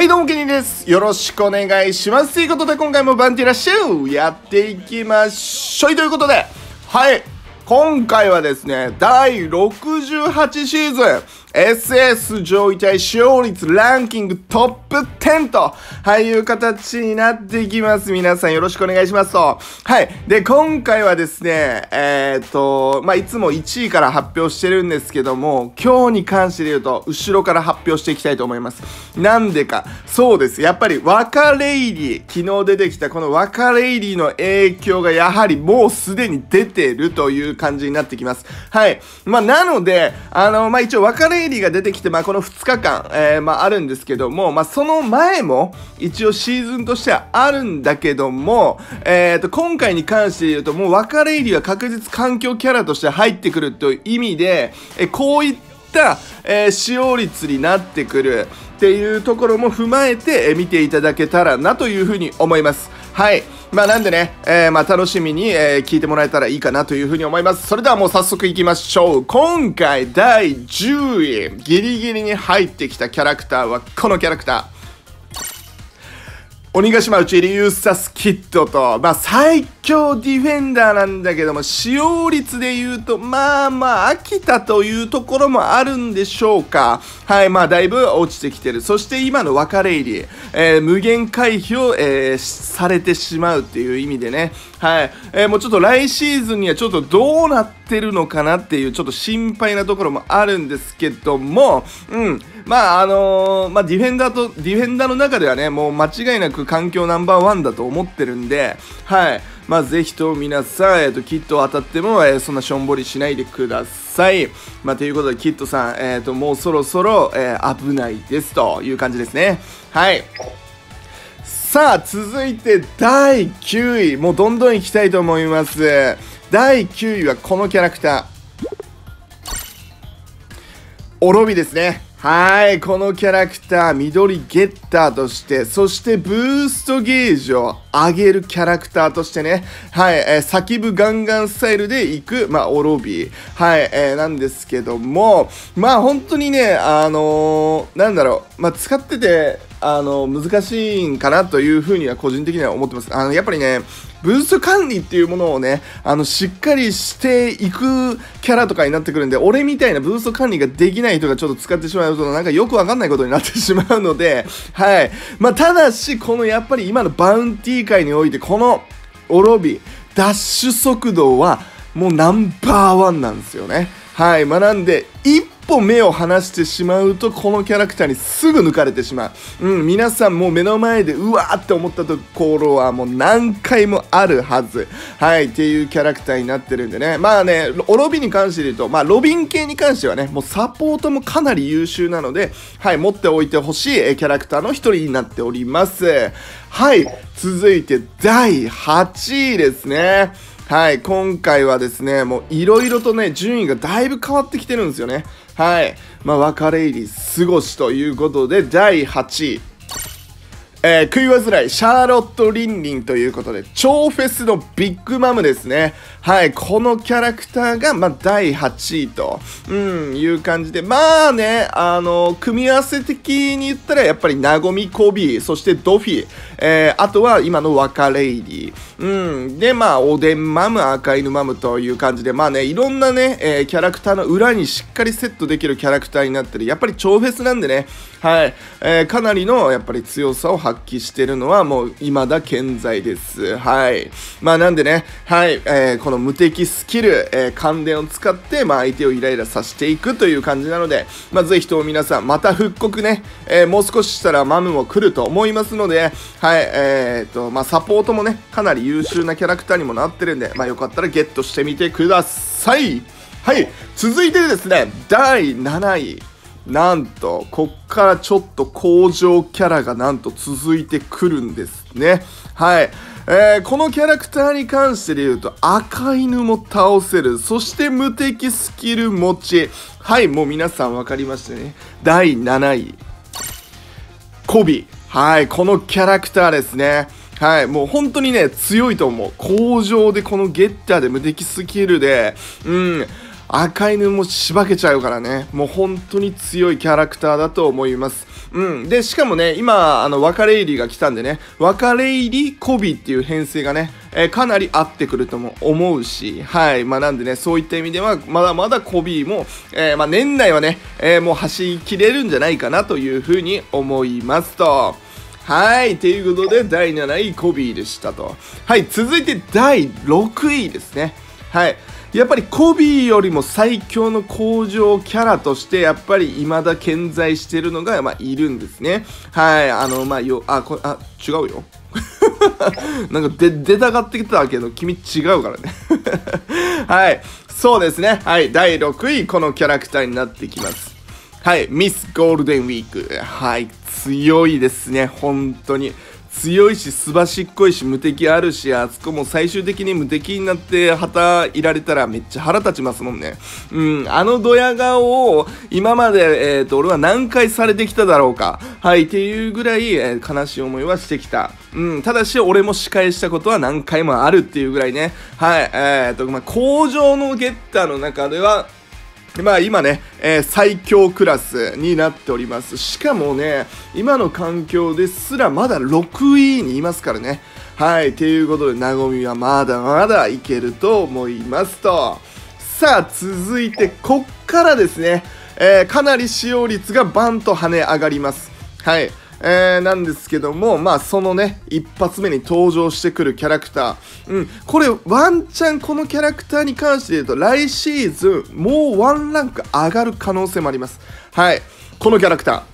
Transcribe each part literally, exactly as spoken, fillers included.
はいどうもケニーです。よろしくお願いします。ということで今回もバンティラッシュやっていきましょうということで、はい今回はですねだいろくじゅうはちシーズン エスエス 上位対使用率ランキングトップじゅうと、はい、いう形になっていきます。皆さんよろしくお願いしますと。はい。で、今回はですね、えー、っと、まあ、いつもいちいから発表してるんですけども、今日に関して言うと、後ろから発表していきたいと思います。なんでか、そうです。やっぱり、ワカレイリー、昨日出てきたこのワカレイリーの影響がやはりもうすでに出てるという感じになってきます。はい。まあ、なので、あの、まあ、一応ワカレイリーが出てきて、まあ、このふつかかん、えー、まあ、あるんですけども、まあ、その前も、一応シーズンとしてはあるんだけども、えーと、今回に関して言うと、もうワカレイリーは確実環境キャラとして入ってくるという意味で、えこういった、えー、使用率になってくるっていうところも踏まえて、えー、見ていただけたらなというふうに思います。はい。まあなんでね、えー、まあ楽しみに、えー、聞いてもらえたらいいかなというふうに思います。それではもう早速いきましょう。今回だいじゅうい、ギリギリに入ってきたキャラクターはこのキャラクター。鬼ヶ島内リユーサスキッドと、まあ最強ディフェンダーなんだけども、使用率で言うと、まあまあ飽きたというところもあるんでしょうか。はい、まあだいぶ落ちてきてる。そして今のワカレイリー、えー、無限回避を、えー、されてしまうっていう意味でね、はい、えー、もうちょっと来シーズンにはちょっとどうなってるのかなっていうちょっと心配なところもあるんですけども、うん、まああのー、まあディフェンダーと、ディフェンダーの中ではね、もう間違いなく環境ナンバーワンだと思ってるんで、はい、まあぜひと皆さん、えっと、キット当たっても、えー、そんなしょんぼりしないでください。まあということで、キットさん、えっと、もうそろそろ、えー、危ないですという感じですね。はい。さあ、続いてだいきゅうい、もうどんどんいきたいと思います。だいきゅういはこのキャラクター。オロビですね。はい、このキャラクター、緑ゲッターとして、そしてブーストゲージを上げるキャラクターとしてね、はい、えー、叫ぶガンガンスタイルで行く、まあ、オロビー、はい、えー、なんですけども、まあ、本当にね、あのー、なんだろう、まあ、使ってて、あのー、難しいんかなというふうには個人的には思ってます。あの、やっぱりね、ブースト管理っていうものをね、あの、しっかりしていくキャラとかになってくるんで、俺みたいなブースト管理ができない人がちょっと使ってしまうと、なんかよくわかんないことになってしまうので、はい。まあ、ただし、このやっぱり今のバウンティー界において、このオロビ、ダッシュ速度はもうナンバーワンなんですよね。はい。まあ、なんで、一歩目を離してしまうと、このキャラクターにすぐ抜かれてしまう。うん、皆さんもう目の前で、うわーって思ったところはもう何回もあるはず。はい、っていうキャラクターになってるんでね。まあね、オロビに関して言うと、まあ、ロビン系に関してはね、もうサポートもかなり優秀なので、はい、持っておいてほしいキャラクターの一人になっております。はい、続いてだいはちいですね。はい、今回はですね、もういろいろとね、順位がだいぶ変わってきてるんですよね。はい。まあ、ワカレイリー過ごしということで、だいはちい。えー、食い煩い、シャーロット・リンリンということで、超フェスのビッグマムですね。はい、このキャラクターが、まあ、だいはちいと、うん、いう感じで、まあね、あの、組み合わせ的に言ったら、やっぱり、ナゴミ・コビー、そしてドフィ、えー、あとは今のワカレイリー、うん、で、まあ、おでんマム、赤犬マムという感じで、まあね、いろんなね、えー、キャラクターの裏にしっかりセットできるキャラクターになってる、やっぱり超フェスなんでね、はい、えー、かなりの、やっぱり強さを発揮してるのはもう未だ健在です。はい。まあなんでね、はい、えー、この無敵スキル、えー、関連を使って、まあ相手をイライラさせていくという感じなので、まあぜひとも皆さん、また復刻ね、えー、もう少ししたらマムも来ると思いますので、はい、えーと、まあサポートもね、かなり優秀なキャラクターにもなってるんで、まあよかったらゲットしてみてください。はい、続いてですね、だいなない。なんと、こっからちょっと向上キャラがなんと続いてくるんですね。はい。えー、このキャラクターに関してで言うと、赤犬も倒せる。そして無敵スキル持ち。はい、もう皆さん分かりましたね。だいなない。コビ。はい、このキャラクターですね。はい、もう本当にね、強いと思う。向上でこのゲッターで無敵スキルで、うん。 赤犬もしばけちゃうからね、もう本当に強いキャラクターだと思います。うん。で、しかもね、今、あの、ワカレイリーが来たんでね、ワカレイリーコビっていう編成がね、えー、かなり合ってくるとも思うし、はい。まあ、なんでね、そういった意味では、まだまだコビも、えー、まあ、年内はね、えー、もう走り切れるんじゃないかなというふうに思いますと。はい。ということで、だいなないコビーでしたと。はい。続いてだいろくいですね。はい。やっぱりコビーよりも最強の工場キャラとしてやっぱり未だ健在してるのが、まあ、いるんですね。はい。あの、まあ、よ、あ、これ、あ、違うよ。なんかで出たがってきたけど君違うからね。はい。そうですね。はい。だいろくい、このキャラクターになってきます。はい。ミスゴールデンウィーク。はい。強いですね。本当に。強いし、すばしっこいし、無敵あるし、あそこも最終的に無敵になって旗いられたらめっちゃ腹立ちますもんね。うん、あのドヤ顔を今まで、えーと、俺は何回されてきただろうか。はい、っていうぐらい、えー、悲しい思いはしてきた。うん、ただし、俺も仕返したことは何回もあるっていうぐらいね。はい、えーと、まあ、工場のゲッターの中では、まあ今ね、えー、最強クラスになっております。しかもね、今の環境ですらまだろくいにいますからね。はい、ということで、なごみはまだまだいけると思いますと。さあ、続いて、こっからですね、えー、かなり使用率がバンと跳ね上がります。はい。えー、なんですけども、まあそのね、一発目に登場してくるキャラクター。うん、これワンチャンこのキャラクターに関して言うと、来シーズンもうワンランク上がる可能性もあります。はい。このキャラクター。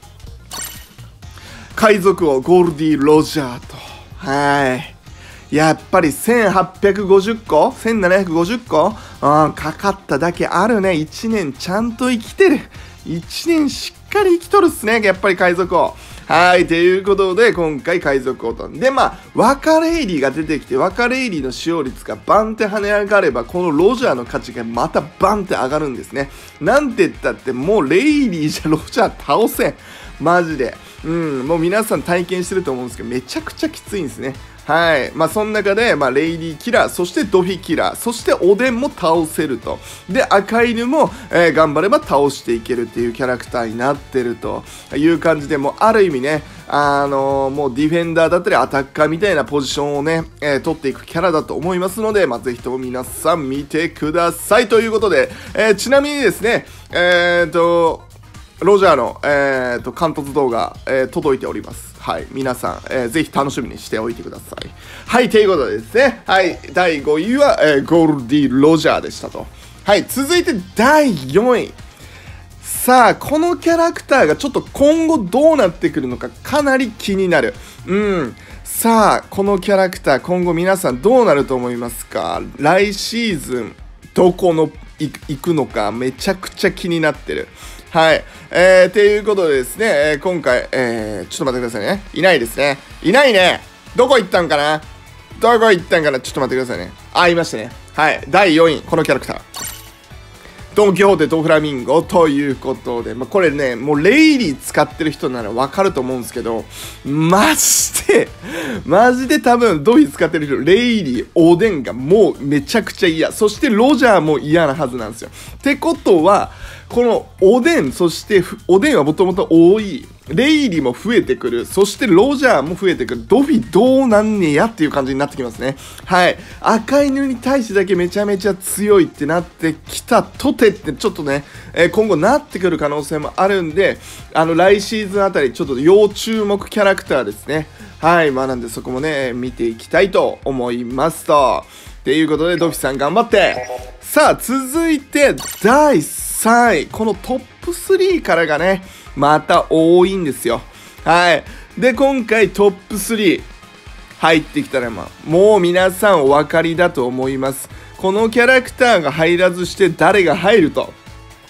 海賊王ゴールディ・ロジャーと。はい。やっぱりせんはっぴゃくごじゅっこ ?せんななひゃくごじゅっこ、うん、かかっただけあるね。いちねんちゃんと生きてる。いちねんしっかり生きとるっすね。やっぱり海賊王。はい、ということで、今回海賊王と。で、まあ、ワカレイリーが出てきて、ワカレイリーの使用率がバンって跳ね上がれば、このロジャーの価値がまたバンって上がるんですね。なんて言ったって、もうレイリーじゃロジャー倒せん。マジで。うん、もう皆さん体験してると思うんですけど、めちゃくちゃきついんですね。はい。まあ、その中で、まあ、レイリーキラー、そしてドフィキラー、そしておでんも倒せると。で、赤犬も、えー、頑張れば倒していけるっていうキャラクターになってるという感じで、もうある意味ね、あのー、もうディフェンダーだったりアタッカーみたいなポジションをね、えー、取っていくキャラだと思いますので、まあ、ぜひとも皆さん見てくださいということで、えー、ちなみにですね、えーと、ロジャーの、えーと、監督動画、えー、届いております。はい。皆さん、えー、ぜひ楽しみにしておいてください。はい。ということでですね。はい。だいごいは、えー、ゴールディ・ロジャーでしたと。はい。続いてだいよんい。さあ、このキャラクターがちょっと今後どうなってくるのかかなり気になる。うん。さあ、このキャラクター今後皆さんどうなると思いますか？来シーズン、どこの行くのかめちゃくちゃ気になってる。はい。えー、ということでですね、えー、今回、えー、ちょっと待ってくださいね。いないですね。いないね。どこ行ったんかなどこ行ったんかなちょっと待ってくださいね。あ、いましたね。はい。だいよんい、このキャラクター。ドン・キホーテとフラミンゴということで、まあ、これね、もうレイリー使ってる人ならわかると思うんですけど、マジで、マジで多分ドフィ使ってる人、レイリー、おでんがもうめちゃくちゃ嫌。そしてロジャーも嫌なはずなんですよ。ってことは、このおでん、そしておでんはもともと多い。レイリーも増えてくる。そしてロジャーも増えてくる。ドフィどうなんねやっていう感じになってきますね。はい。赤犬に対してだけめちゃめちゃ強いってなってきたとてってちょっとね、えー、今後なってくる可能性もあるんで、あの来シーズンあたりちょっと要注目キャラクターですね。はい。まあなんでそこもね、見ていきたいと思いますと。ということでドフィさん頑張って。さあ、続いてだいさんい。このトップスリーからがね、また多いんですよ。はい。で、今回トップスリー入ってきたら、まあ、もう皆さんお分かりだと思います。このキャラクターが入らずして誰が入ると。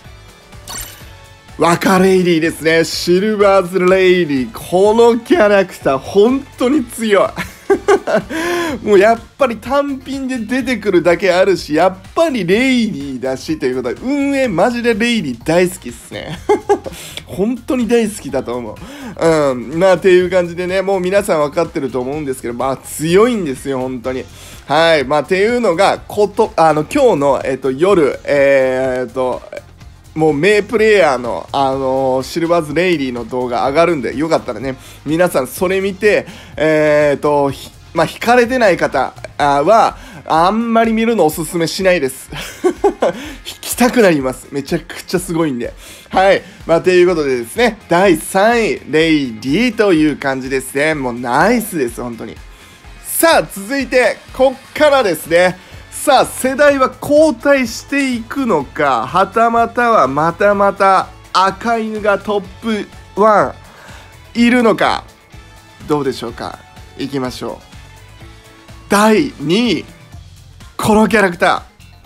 ワカレイリーですね。シルバーズレイリー。このキャラクター、本当に強い。 もうやっぱり単品で出てくるだけあるし、やっぱりレイリーだしということで、運営マジでレイリー大好きっすね。本当に大好きだと思う。うん。まあっていう感じでね、もう皆さん分かってると思うんですけど、まあ強いんですよ、本当に。はい。まあっていうのが、こと、あの、今日の、えっと、夜、えー、っと、もう名プレイヤーの、あのー、シルバーズ・レイリーの動画上がるんで、よかったらね、皆さんそれ見て、えーと、まあ、惹かれてない方は、あんまり見るのおすすめしないです。引きたくなります。めちゃくちゃすごいんで。はい。まあ、ということでですね、だいさんい、レイリーという感じですね。もうナイスです、本当に。さあ、続いて、こっからですね、さあ世代は交代していくのか、はたまたはまたまた赤犬がトップワンいるのか、どうでしょうか。いきましょう。だいにい、このキャラクタ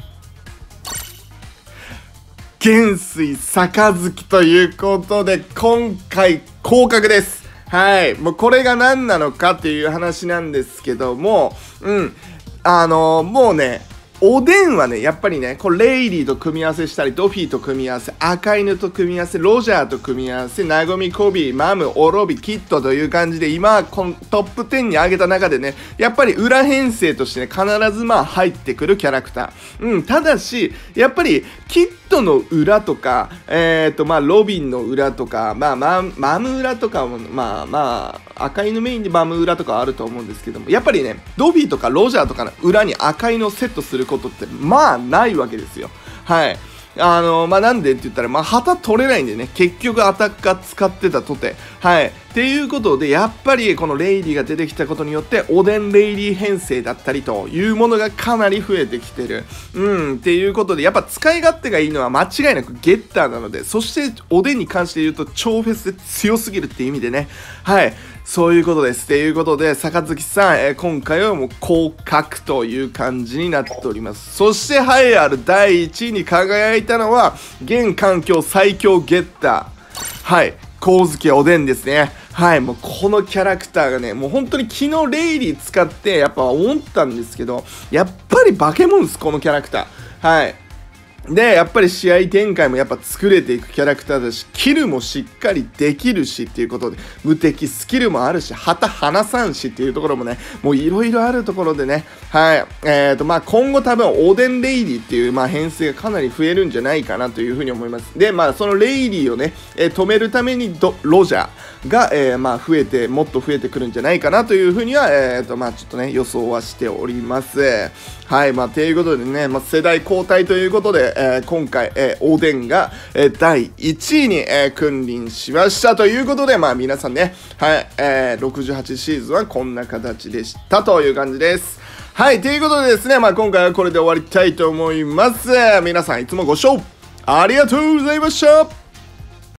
ー元帥杯ということで、今回降格です。はい。もうこれが何なのかっていう話なんですけども、うんあのー、もうね、おでんはね、やっぱりね、これレイリーと組み合わせしたり、ドフィーと組み合わせ、赤犬と組み合わせ、ロジャーと組み合わせ、ナゴミ、コビー、マム、オロビ、キットという感じで、今、このトップじゅうに上げた中でね、やっぱり裏編成としてね、必ずまあ入ってくるキャラクター。うん、ただし、やっぱり、キットの裏とか、えっと、まあ、ロビンの裏とか、まあ、まあ、マム裏とかも、まあまあ、赤犬メインでマム裏とかはあると思うんですけども、やっぱりね、ドフィーとかロジャーとかの裏に赤犬をセットすることってまあないわけですよ。はい。あのー、まあなんでって言ったら、まあ旗取れないんでね、結局アタッカー使ってたとて。はい。っていうことで、やっぱりこのレイリーが出てきたことによって、おでんレイリー編成だったりというものがかなり増えてきてる。うん。っていうことで、やっぱ使い勝手がいいのは間違いなくゲッターなので、そしておでんに関して言うと超フェスで強すぎるっていう意味でね。はい。そういうことです。ということで、杯さん、えー、今回はもう降格という感じになっております。そして栄えあるだいいちいに輝いたのは、現環境最強ゲッター。はい。光月おでんですね。はい。もうこのキャラクターがね、もう本当に昨日レイリー使ってやっぱ思ったんですけど、やっぱり化け物です、このキャラクター。はい。で、やっぱり試合展開もやっぱ作れていくキャラクターだし、キルもしっかりできるしっていうことで、無敵スキルもあるし、旗離さんしっていうところもね、もういろいろあるところでね、はい、えーと、まあ今後多分オーデンレイリーっていう、まあ編成がかなり増えるんじゃないかなというふうに思います。で、まあそのレイリーをね、えー、止めるためにドロジャーが、えー、まあ増えて、もっと増えてくるんじゃないかなというふうには、えーと、まあちょっとね、予想はしております。はい、まあということでね、まあ世代交代ということで、えー、今回、えー、おでんが、えー、だいいちいに、えー、君臨しましたということで、まあ皆さんね、はい、えー、ろくじゅうはちシーズンはこんな形でしたという感じです。はい、ということでですね、まあ今回はこれで終わりたいと思います。皆さんいつもご視聴ありがとうございました。